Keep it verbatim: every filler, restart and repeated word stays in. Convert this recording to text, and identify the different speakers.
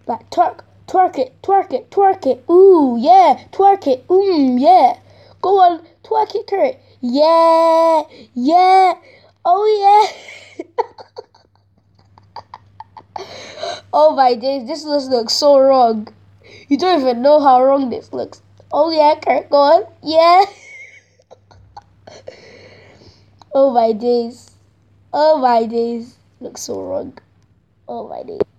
Speaker 1: Like twerk, twerk it, twerk it, twerk it. Ooh, yeah, twerk it. Mmm, yeah. Go on, twerk it, Kurt. Yeah, yeah. Oh yeah. Oh my days, this looks, looks so wrong. You don't even know how wrong this looks. Oh yeah, Kurt, go on. Yeah. Oh my days. Oh my days. Looks so wrong. Oh my days.